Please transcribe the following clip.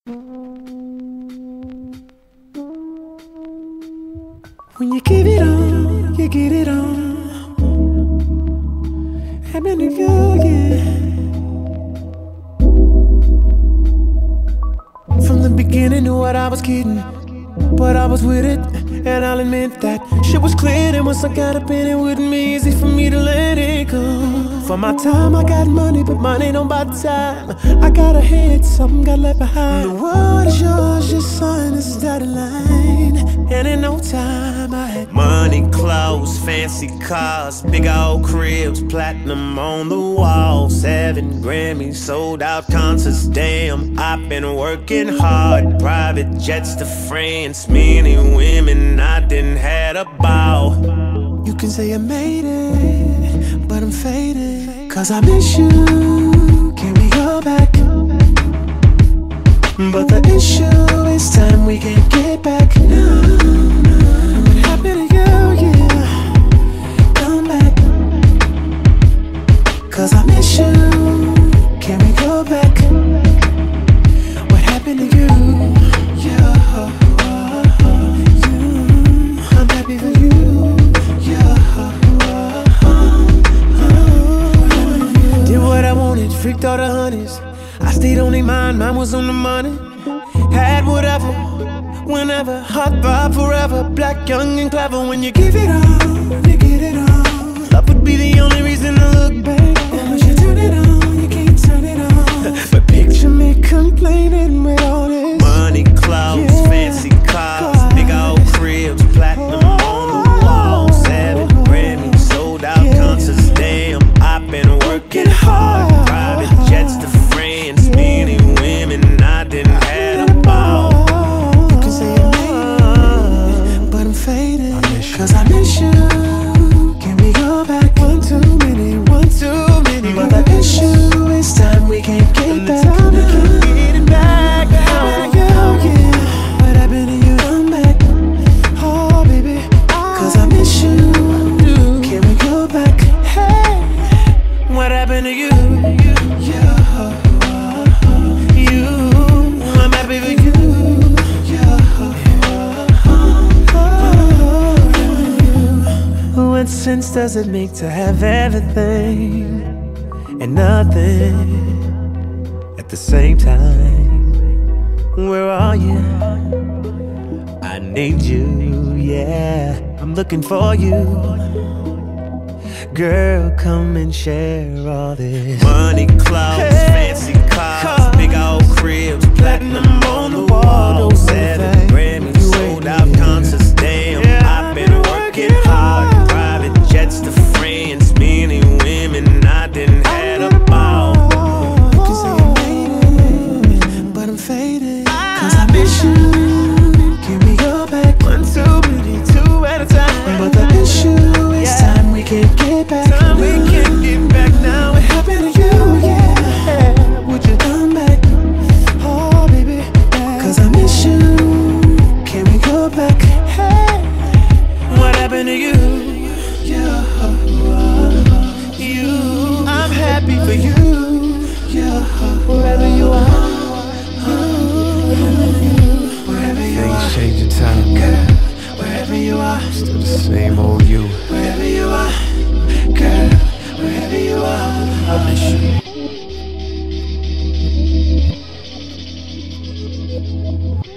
When you give it on, you get it on. Happen to you, yeah. From the beginning, knew what I was getting, but I was with it, and I'll admit that shit was clear. And once I got up in it, wouldn't be easy for me to let it go. For my time, I got money, but money don't buy time. I got ahead, something got left behind. The world is yours, just sign this dotted line. And in no time, I had money, clothes, fancy cars, big old cribs, platinum on the wall, 7 Grammys, sold out concerts. Damn, I've been working hard. Private jets to France, many women, I didn't had a ball. You can say I made it, but I'm faded, 'cause I miss you. Can we go back? But the issue is time we can't get back. No, no. What happened to you, yeah? Come back, 'cause I miss you. Can we go back? What happened to you? Yeah, I'm happy for you. Did what I wanted, freaked all the honeys. I stayed on their mind, mine was on the money. Had whatever, whenever, hot vibe forever. Black, young and clever. When you give it all, you get it all. Love would be the only reason to look back. And once you turn it on, you can't turn it off. But picture me complaining with all this money, clothes, yeah, fancy cars, big old cribs, platinum on the wall, 7 Grammys, sold out concerts. Damn, I've been working hard. Private jets to France, many women, I didn't had a ball. You can say I made it, but I'm faded, 'cause I miss you. Can we go back? One too many, one too many. But the issue is time we can't get back. Time we can't get it back. How did you, yeah? What happened to you? Come back, oh baby, 'cause I miss you. Can we go back? Hey, what happened to you? I'm happy for you. What sense does it make to have everything and nothing at the same time? Where are you? I need you, yeah. I'm looking for you. Girl, come and share all this. Money, clothes, fancy cars, big old cribs, platinum on the wall, 7 Grammys, sold out concerts. Damn, I've been working hard. Private jets to France, many women, I didn't had a ball. You can say I made it, but I'm faded, 'cause I miss you. Can we go back? One too many, two at a time. But the issue is time we can't get back. Time we can't get back now. What happened to you? Yeah, would you come back? Oh baby, 'cause I miss you. Can we go back? Hey, what happened to you? Yeah, you. I'm happy for you. Yeah, wherever you are. Wherever you are. Things change in time, girl. Wherever you are. Still the same old you. Wherever you are, girl. Wherever you are. I miss you.